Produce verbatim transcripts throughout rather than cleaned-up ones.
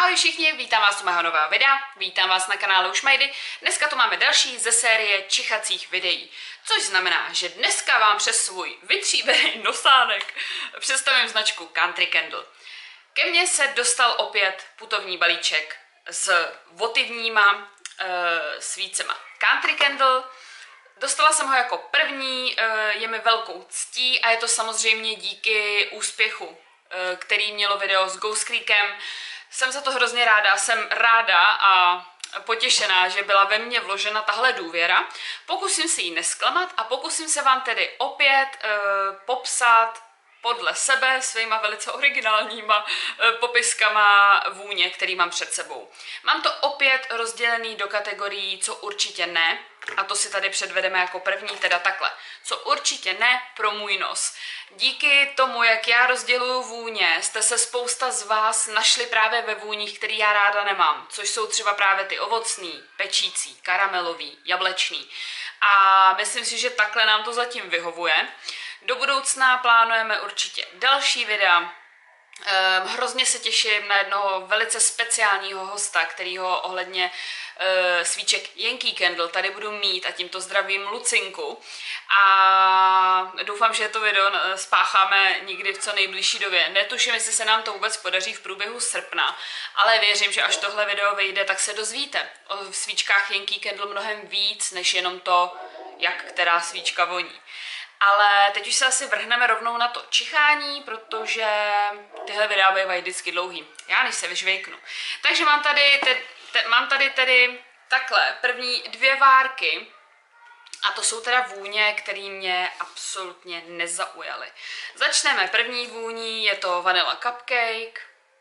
Ahoj všichni, vítám vás u mého nového videa, vítám vás na kanálu Ušmajdy. Dneska tu máme další ze série čichacích videí, což znamená, že dneska vám přes svůj vytříbený nosánek představím značku Country Candle. Ke mně se dostal opět putovní balíček s votivníma e, svícema Country Candle. Dostala jsem ho jako první, je mi velkou ctí a je to samozřejmě díky úspěchu, který mělo video s Ghost Creekem. Jsem za to hrozně ráda, jsem ráda a potěšená, že byla ve mně vložena tahle důvěra. Pokusím se jí nesklamat a pokusím se vám tedy opět uh, popsat podle sebe svýma velice originálníma uh, popiskama vůně, který mám před sebou. Mám to opět rozdělený do kategorií, co určitě ne, a to si tady předvedeme jako první, teda takhle. Co určitě ne pro můj nos. Díky tomu, jak já rozděluju vůně, jste se spousta z vás našli právě ve vůních, který já ráda nemám, což jsou třeba právě ty ovocný, pečící, karamelový, jablečný. A myslím si, že takhle nám to zatím vyhovuje. Do budoucna plánujeme určitě další videa. Um, hrozně se těším na jednoho velice speciálního hosta, kterýho ohledně uh, svíček Yankee Candle tady budu mít a tímto zdravím Lucinku. A doufám, že to video spácháme někdy v co nejbližší době. Netuším, jestli se nám to vůbec podaří v průběhu srpna, ale věřím, že až tohle video vyjde, tak se dozvíte o svíčkách Yankee Candle mnohem víc, než jenom to, jak která svíčka voní. Ale teď už se asi vrhneme rovnou na to čichání, protože tyhle videa bývají vždycky dlouhý. Já než se vyžvejknu. Takže mám tady, te, te, mám tady tedy takhle první dvě várky. A to jsou teda vůně, které mě absolutně nezaujaly. Začneme první vůní, je to Vanilla Cupcake.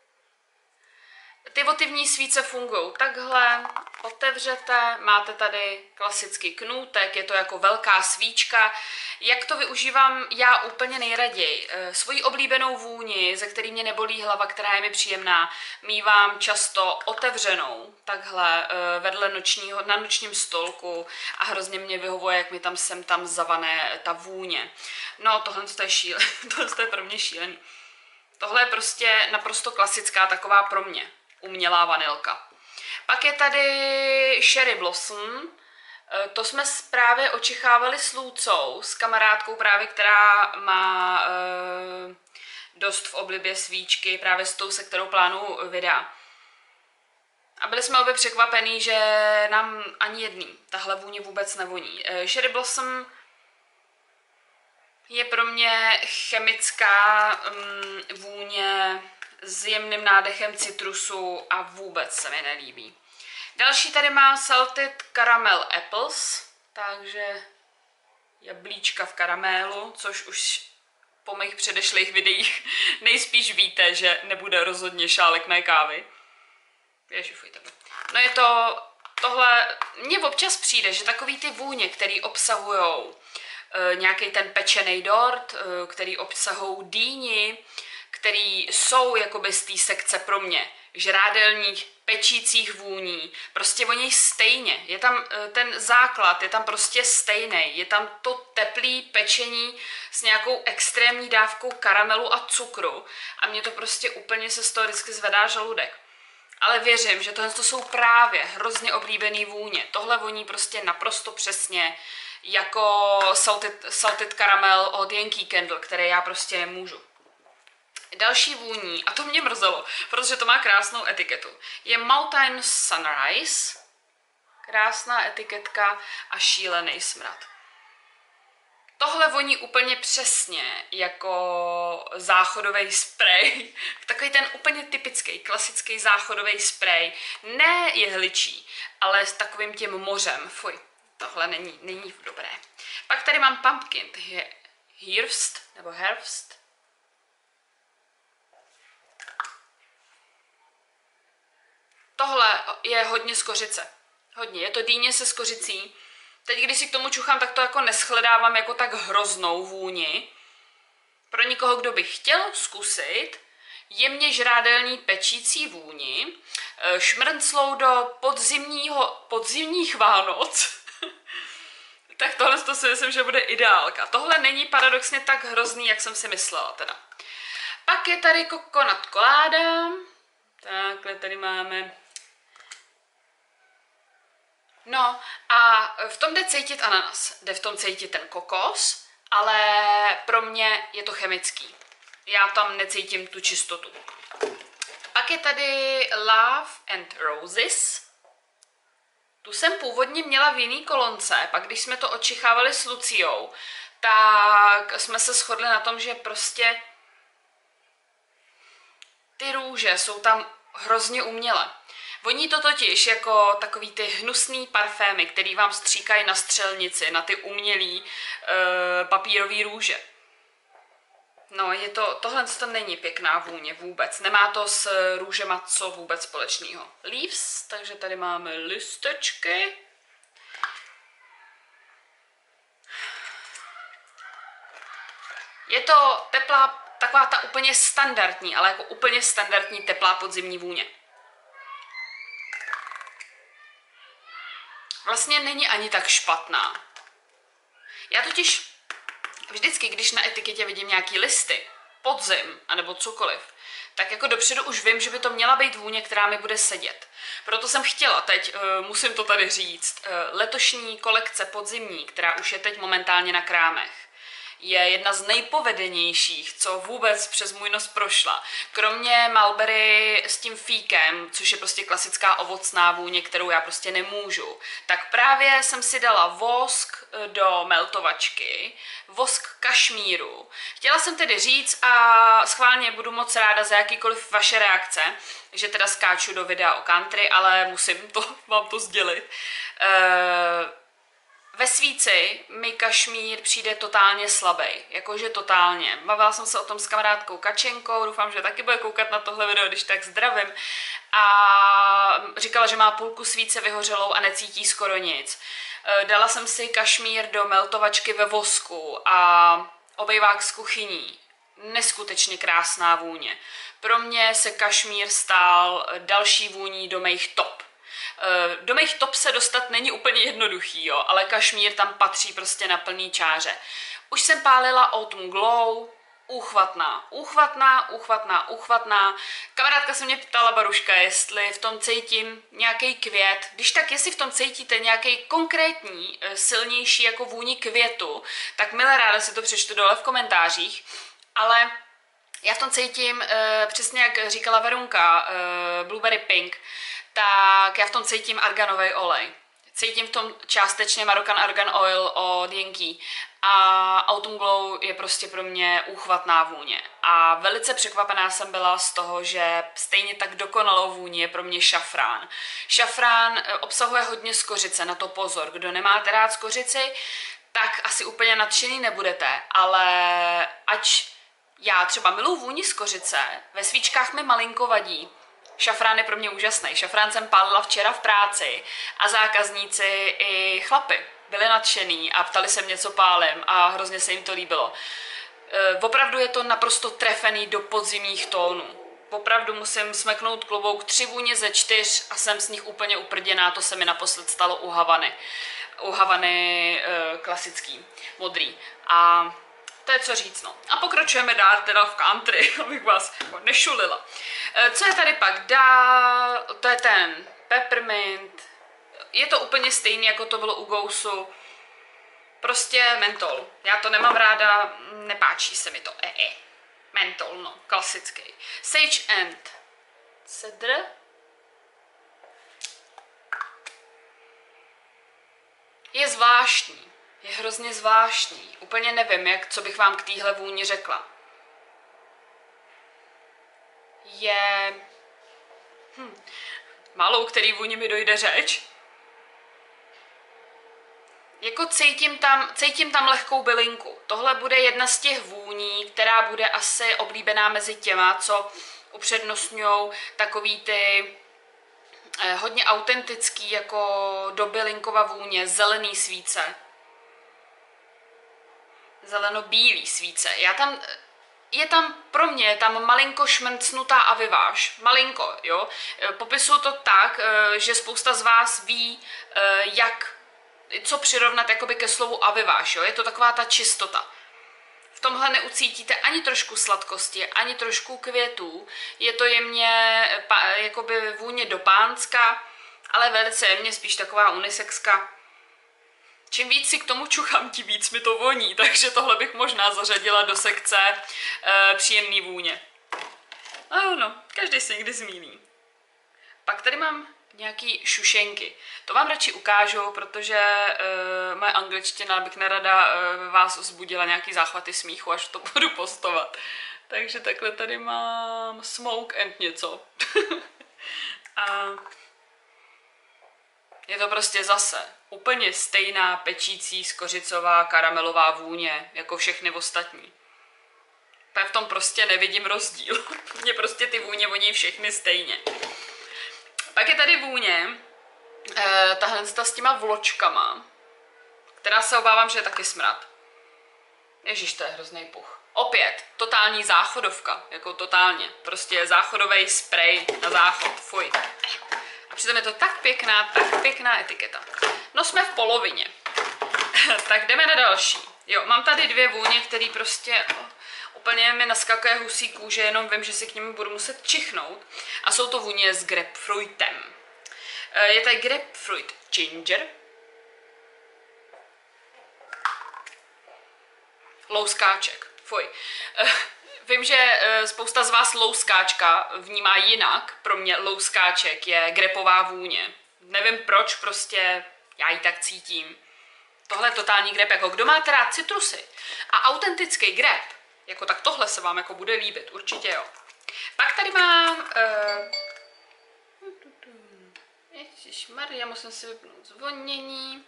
Ty votivní svíce fungují takhle, otevřete, máte tady klasický knůtek, je to jako velká svíčka. Jak to využívám já úplně nejraději? Svoji oblíbenou vůni, ze který mě nebolí hlava, která je mi příjemná, mívám často otevřenou, takhle vedle nočního, na nočním stolku a hrozně mě vyhovuje, jak mi tam sem tam zavane ta vůně. No tohle je šílený, tohle je pro mě šílený. Tohle je prostě naprosto klasická taková pro mě umělá vanilka. Pak je tady Cherry Blossom. To jsme právě očichávali s Lucou, s kamarádkou právě, která má uh, dost v oblibě svíčky, právě s tou, se kterou plánuju videa. A byli jsme obě překvapení, že nám ani jedný tahle vůně vůbec nevoní. Uh, Cherry Blossom je pro mě chemická um, vůně s jemným nádechem citrusu a vůbec se mi nelíbí. Další tady mám Salted Caramel Apples, takže jablíčka v karamélu, což už po mých předešlých videích nejspíš víte, že nebude rozhodně šálek mé kávy. Ježi, fuj, tebe. No je to, tohle, mně občas přijde, že takový ty vůně, který obsahujou e, nějaký ten pečený dort, e, který obsahují dýni, který jsou jakoby z té sekce pro mě žrádelních, pečících vůní, prostě voní stejně, je tam ten základ, je tam prostě stejný, je tam to teplý pečení s nějakou extrémní dávkou karamelu a cukru a mě to prostě úplně se z toho vždycky zvedá žaludek. Ale věřím, že tohle to jsou právě hrozně oblíbený vůně, tohle voní prostě naprosto přesně jako salted, salted caramel od Yankee Candle, které já prostě nemůžu. Další vůní, a to mě mrzelo, protože to má krásnou etiketu, je Mountain Sunrise, krásná etiketka a šílený smrad. Tohle voní úplně přesně jako záchodový sprej, takový ten úplně typický, klasický záchodový sprej, ne jehličí, ale s takovým tím mořem, fuj, tohle není, není dobré. Pak tady mám Pumpkin, to je Herbst, nebo Herbst. Tohle je hodně z kořice. Hodně. Je to dýně se skořicí. Teď, když si k tomu čuchám, tak to jako neschledávám jako tak hroznou vůni. Pro někoho, kdo by chtěl zkusit jemně žrádelní pečící vůni, šmrnclou do podzimního, podzimních Vánoc, tak tohle to si myslím, že bude ideálka. Tohle není paradoxně tak hrozný, jak jsem si myslela teda. Pak je tady Coconut Colada. Tak, máme, tady máme. No a v tom jde cítit ananas, jde v tom cítit ten kokos, ale pro mě je to chemický. Já tam necítím tu čistotu. Pak je tady Love and Roses. Tu jsem původně měla v jiný kolonce, pak když jsme to očichávali s Luciou, tak jsme se shodli na tom, že prostě ty růže jsou tam hrozně uměle. Voní to totiž jako takový ty hnusný parfémy, který vám stříkají na střelnici, na ty umělý e, papírový růže. No, je to, tohle to není pěkná vůně vůbec. Nemá to s růžema co vůbec společného. Leaves, takže tady máme listečky. Je to teplá, taková ta úplně standardní, ale jako úplně standardní teplá podzimní vůně. Vlastně není ani tak špatná. Já totiž vždycky, když na etiketě vidím nějaký listy, podzim, anebo cokoliv, tak jako dopředu už vím, že by to měla být vůně, která mi bude sedět. Proto jsem chtěla teď, uh, musím to tady říct, uh, letošní kolekce podzimní, která už je teď momentálně na krámech, je jedna z nejpovedenějších, co vůbec přes můj nos prošla. Kromě Mulberry s tím fíkem, což je prostě klasická ovocná vůně, kterou já prostě nemůžu, tak právě jsem si dala vosk do meltovačky, vosk kašmíru. Chtěla jsem tedy říct a schválně budu moc ráda za jakýkoliv vaše reakce, že teda skáču do videa o country, ale musím to, vám to sdělit. Uh, Ve svíci mi kašmír přijde totálně slabý, jakože totálně. Bavila jsem se o tom s kamarádkou Kačenkou, doufám, že taky bude koukat na tohle video, když tak zdravím. A říkala, že má půlku svíce vyhořelou a necítí skoro nic. Dala jsem si kašmír do meltovačky ve vosku a obejvák z kuchyní. Neskutečně krásná vůně. Pro mě se kašmír stál další vůní do mých top. Do mých top se dostat není úplně jednoduchý, jo, ale kašmír tam patří prostě na plný čáře. Už jsem pálila Autumn Glow, úchvatná, úchvatná, úchvatná, úchvatná. Kamarádka se mě ptala, Baruška, jestli v tom cítím nějaký květ. Když tak, jestli v tom cítíte nějaký konkrétní, silnější jako vůni květu, tak milé ráda si to přečtu dole v komentářích, ale já v tom cítím, přesně jak říkala Verunka, Blueberry Pink, tak já v tom cítím arganový olej. Cítím v tom částečně Marocan Argan Oil od Yankee a Autumn Glow je prostě pro mě úchvatná vůně. A velice překvapená jsem byla z toho, že stejně tak dokonalou vůni je pro mě šafrán. Šafrán obsahuje hodně skořice, na to pozor. Kdo nemáte rád skořici, tak asi úplně nadšený nebudete, ale ať já třeba miluji vůni skořice, ve svíčkách mi malinko vadí. Šafrán je pro mě úžasný. Šafrán jsem pálila včera v práci a zákazníci i chlapy byli nadšený a ptali se mě, co pálím a hrozně se jim to líbilo. E, opravdu je to naprosto trefený do podzimních tónů. Opravdu musím smeknout klobouk, tři vůně ze čtyř a jsem z nich úplně uprděná, to se mi naposled stalo u Havany. U Havany e, klasický, modrý. A to je co říct, no. A pokračujeme dál teda v country, abych vás nešulila. Co je tady pak dál? To je ten peppermint. Je to úplně stejný, jako to bylo u Gousu. Prostě mentol. Já to nemám ráda, nepáčí se mi to. E, e. Mentol, no, klasický. Sage and cedr. Je zvláštní. Je hrozně zvláštní. Úplně nevím, jak, co bych vám k téhle vůni řekla. Je... Hm. Málo u který vůni mi dojde řeč. Jako cítím tam, cítím tam lehkou bylinku. Tohle bude jedna z těch vůní, která bude asi oblíbená mezi těma, co upřednostňují takový ty eh, hodně autentický jako do bylinkova vůně, zelený svíce. Zeleno-bílý svíce. Já tam, je tam pro mě, je tam malinko šmrcnutá aviváž. Malinko, jo. Popisuju to tak, že spousta z vás ví, jak, co přirovnat jakoby ke slovu aviváž, jo. Je to taková ta čistota. V tomhle neucítíte ani trošku sladkosti, ani trošku květů. Je to jemně, jakoby vůně do pánska, ale velice jemně, spíš taková unisexka. Čím víc si k tomu čuchám, tím víc mi to voní, takže tohle bych možná zařadila do sekce e, příjemný vůně. Ano, každý se někdy zmíní. Pak tady mám nějaký šušenky. To vám radši ukážu, protože e, moje angličtina bych nerada e, vás vzbudila nějaký záchvaty smíchu, až to budu postovat. Takže takhle tady mám smoke and něco. A je to prostě zase úplně stejná pečící skořicová karamelová vůně, jako všechny ostatní. Tak v tom prostě nevidím rozdíl. Mně prostě ty vůně voní všechny stejně. Pak je tady vůně, eh, tahle s těma vločkama, která se obávám, že je taky smrad. Ježíš, to je hrozný puch. Opět, totální záchodovka, jako totálně. Prostě záchodový sprej na záchod, fuj. A přitom je to tak pěkná, tak pěkná etiketa. No jsme v polovině. Tak jdeme na další. Jo, mám tady dvě vůně, které prostě oh, úplně mi naskakuje husí kůže, jenom vím, že si k nim budu muset čichnout. A jsou to vůně s grapefruitem. Je tady grapefruit ginger, louskáček, fuj. Vím, že spousta z vás louskáčka vnímá jinak. Pro mě louskáček je grepová vůně. Nevím proč, prostě já ji tak cítím. Tohle je totální grep, jako kdo máte rád citrusy a autentický grep, jako tak tohle se vám jako bude líbit, určitě jo. Pak tady mám... Uh, Ježišmarja, musím si vypnout zvonění.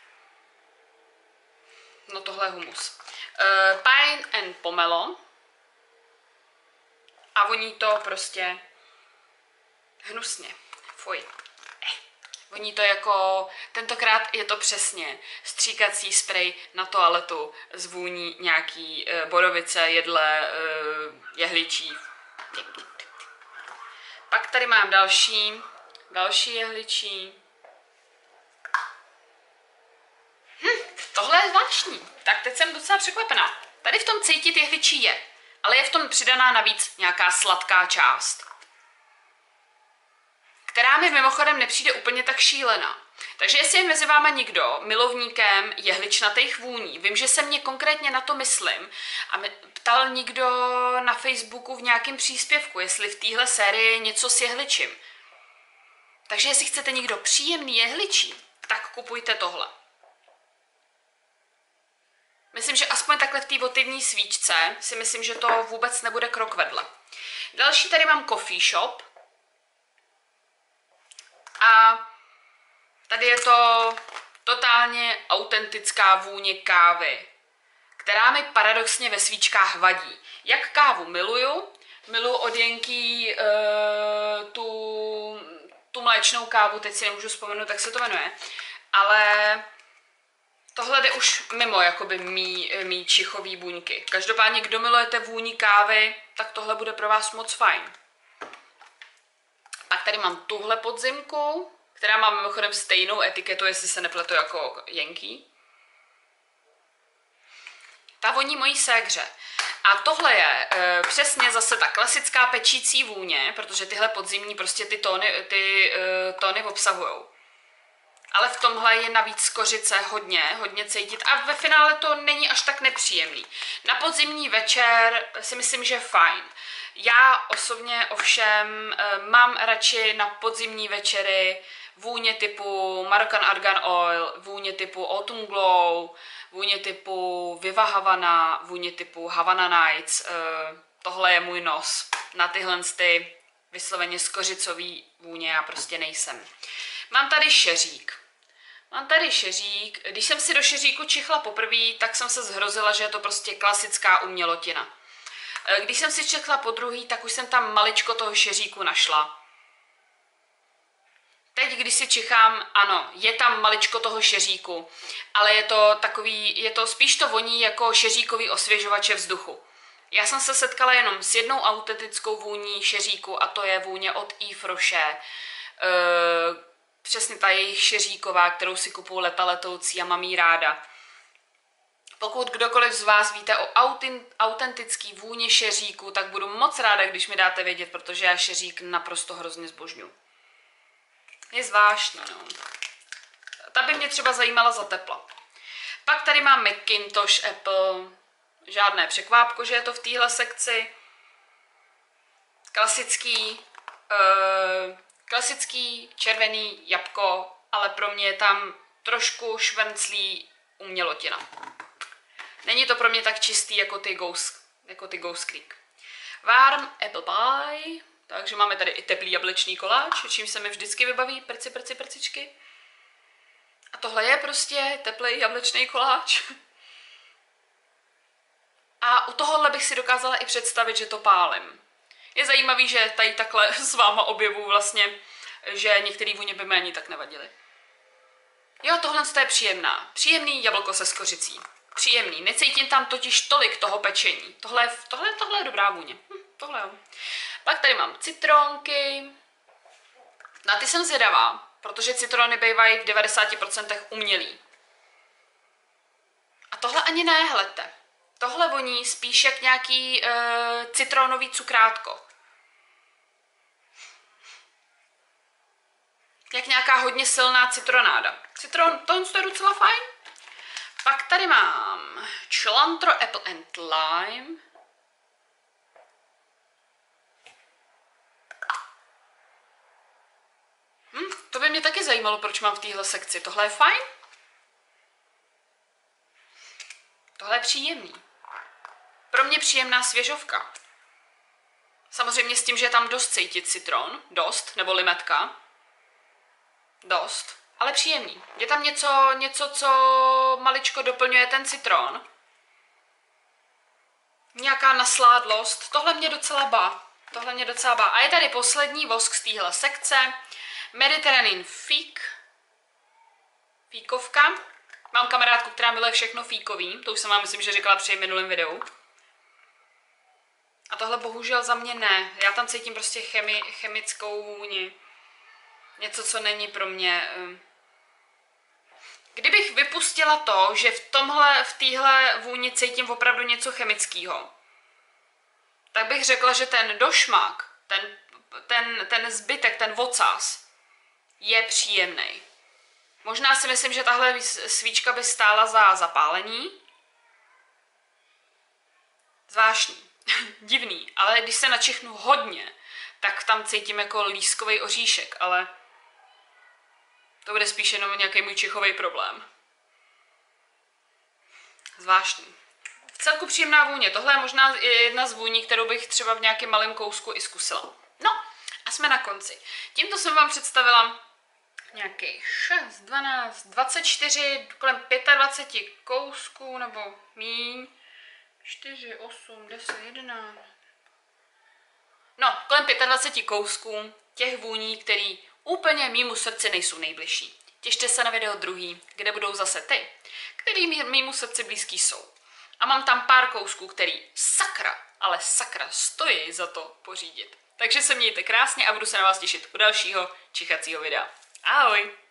No tohle je humus. Uh, Pine and pomelo. A voní to prostě hnusně. Fuj. Eh. Voní to jako, tentokrát je to přesně stříkací sprej na toaletu z vůní nějaký uh, borovice, jedle, uh, jehličí. Pak tady mám další, další jehličí. Hm, tohle je zvláštní. Tak teď jsem docela překvapená. Tady v tom cítit jehličí je, ale je v tom přidaná navíc nějaká sladká část, která mi mimochodem nepřijde úplně tak šílená. Takže jestli je mezi váma někdo milovníkem jehličnatých vůní, vím, že se mě konkrétně na to myslím a ptal někdo na Facebooku v nějakém příspěvku, jestli v téhle sérii je něco s jehličím. Takže jestli chcete někdo příjemný jehličí, tak kupujte tohle. Myslím, že aspoň takhle v té votivní svíčce si myslím, že to vůbec nebude krok vedle. Další tady mám Coffee Shop. A tady je to totálně autentická vůně kávy, která mi paradoxně ve svíčkách vadí. Jak kávu miluju, miluju od Jenky uh, tu, tu mléčnou kávu, teď si nemůžu vzpomenout, jak se to jmenuje, ale tohle jde už mimo jakoby mý, mý čichový buňky. Každopádně, kdo milujete vůni kávy, tak tohle bude pro vás moc fajn. Pak tady mám tuhle podzimku, která má mimochodem stejnou etiketu, jestli se nepletu, jako Jenky. Ta voní mojí ségře. A tohle je e, přesně zase ta klasická pečící vůně, protože tyhle podzimní prostě ty tóny, ty, e, tóny obsahujou. Ale v tomhle je navíc kořice hodně, hodně cítit a ve finále to není až tak nepříjemný. Na podzimní večer si myslím, že fajn. Já osobně ovšem e, mám radši na podzimní večery vůně typu Moroccan Argan Oil, vůně typu Autumn Glow, vůně typu Viva Havana, vůně typu Havana Nights. E, tohle je můj nos. Na tyhle ty vysloveně skořicový vůně já prostě nejsem. Mám tady šeřík. Mám tady šeřík. Když jsem si do šeříku čichla poprvé, tak jsem se zhrozila, že je to prostě klasická umělotina. Když jsem si čichla podruhý, tak už jsem tam maličko toho šeříku našla. Teď, když si čichám, ano, je tam maličko toho šeříku, ale je to takový, je to spíš to voní jako šeříkový osvěžovače vzduchu. Já jsem se setkala jenom s jednou autentickou vůní šeříku a to je vůně od Yves Rocher. Uh, Přesně ta jejich šeříková, kterou si kupuju leta letoucí a mám jí ráda. Pokud kdokoliv z vás víte o autentický vůni šeříku, tak budu moc ráda, když mi dáte vědět, protože já šeřík naprosto hrozně zbožňuji. Je zvláštní, no. Ta by mě třeba zajímala za tepla. Pak tady mám Macintosh Apple. Žádné překvápko, že je to v téhle sekci. Klasický, uh, klasický červený jabko, ale pro mě je tam trošku švrnclý umělotina. Není to pro mě tak čistý jako ty Ghost, jako ty Ghost Creek. Warm Apple Pie, takže máme tady i teplý jablečný koláč, čím se mi vždycky vybaví prci, prci, prcičky. A tohle je prostě teplý jablečný koláč. A u tohohle bych si dokázala i představit, že to pálím. Je zajímavý, že tady takhle s váma objevu vlastně, že některé vůně by mi ani tak nevadily. Jo, tohle je příjemná. Příjemný jablko se skořicí. Příjemný. Necítím tam totiž tolik toho pečení. Tohle, tohle, tohle je dobrá vůně. Hm, tohle jo. Pak tady mám citronky. Na ty jsem zvědavá, protože citrony bývají v devadesáti procentech umělý. A tohle ani ne, hledte. Tohle voní spíš jak nějaký uh, citronový cukrátko. Jak nějaká hodně silná citronáda. Citron, to je docela fajn. Pak tady mám Cilantro Apple and Lime. Hm, to by mě taky zajímalo, proč mám v téhle sekci. Tohle je fajn. Tohle je příjemný. Pro mě příjemná svěžovka. Samozřejmě s tím, že je tam dost cítit citron. Dost, nebo limetka. Dost, ale příjemný. Je tam něco, něco, co maličko doplňuje ten citron. Nějaká nasládlost. Tohle mě docela bá. Tohle mě docela bá. A je tady poslední vosk z téhle sekce. Mediterranean Fík. Fíkovka. Mám kamarádku, která miluje všechno fíkový. To už jsem vám myslím, že říkala při minulém videu. A tohle bohužel za mě ne. Já tam cítím prostě chemi, chemickou vůni. Něco, co není pro mě. Kdybych vypustila to, že v tomhle, v téhle vůni cítím opravdu něco chemického, tak bych řekla, že ten došmak, ten, ten, ten zbytek, ten vocás je příjemný. Možná si myslím, že tahle svíčka by stála za zapálení. Zvláštní. Divný, ale když se načichnu hodně, tak tam cítím jako lískový oříšek, ale to bude spíš jenom nějaký můj čichový problém. Zvláštní. V celku příjemná vůně. Tohle je možná jedna z vůní, kterou bych třeba v nějakém malém kousku i zkusila. No a jsme na konci. Tímto jsem vám představila nějakých šest, dvanáct, dvacet čtyři, kolem dvacet pět kousků, nebo míň. čtyři, osm, deset, jedenáct. No, kolem dvacet pět kousků těch vůní, který úplně mýmu srdci nejsou nejbližší. Těšte se na video druhý, kde budou zase ty, který mýmu srdci blízký jsou. A mám tam pár kousků, který sakra, ale sakra stojí za to pořídit. Takže se mějte krásně a budu se na vás těšit u dalšího čichacího videa. Ahoj!